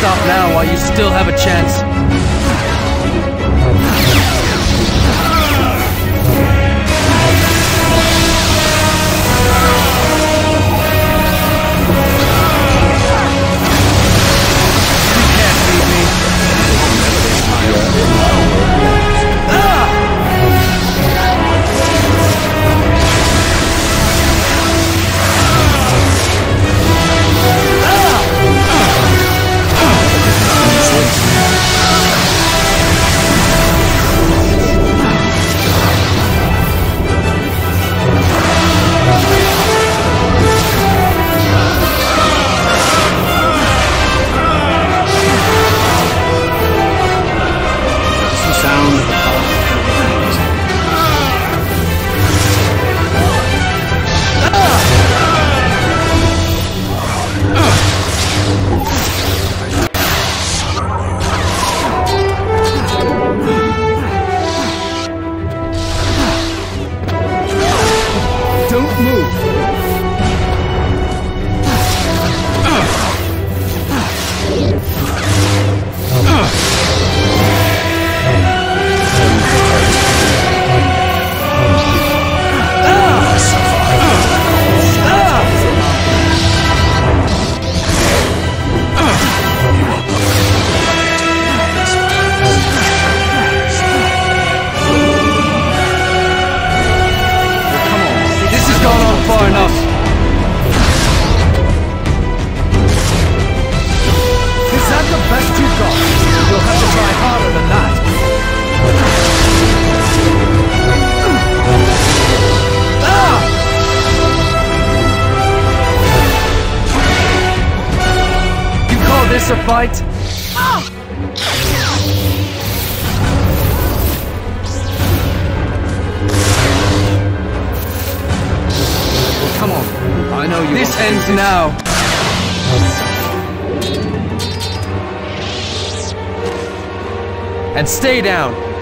stop now while you still have a chance. Far enough. Is that the best you got? You'll have to try harder than that. You call this a fight? Come on, I know you. This ends now. And stay down.